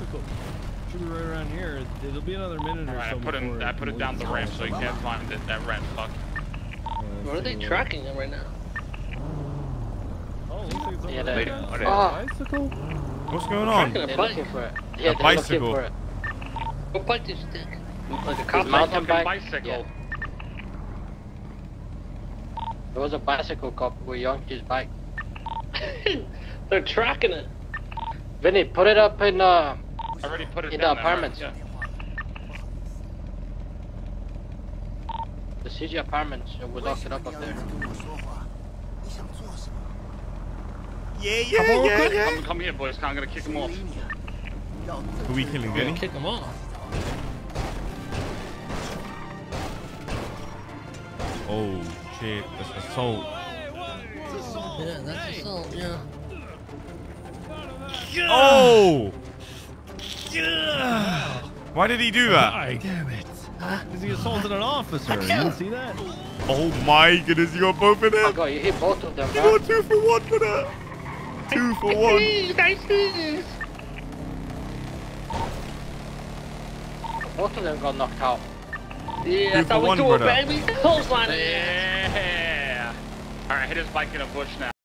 bicycle. Should be right around here. It'll be another minute or so. I put it down the ramp so you can't find it. That ramp fucked. Where are they tracking him right now? Oh, looks like it's over Yeah, there. they- Bicycle? What's going on? Tracking a They're bike. looking for it. Yeah, A they're bicycle. looking for it. What bike did you take? Like a His cop mountain bike? bike. Bicycle. Yeah. There was a bicycle cop with Yonkey's bike. They're tracking it. Vinny, put it up in I already put it in down the there, right? apartments. Yeah. The CG apartments. It was locked up there. Yeah. Come here, boys. I'm gonna kick him off. Are we killing Vinny? Kick him off. Oh shit, that's assault. Yeah, that's assault, yeah. Oh! Why did he do that? Why? Damn it. Because he assaulted an officer. You didn't see that? Oh my goodness, you got both of Oh them. god, you hit both of them, You bro. got 2 for 1 for that. 2 for 1. Both of them got knocked out. Yeah, 2 that's how for we 1, do it, brother. baby. Clothesline it. Yeah. All right, hit his bike in a bush now.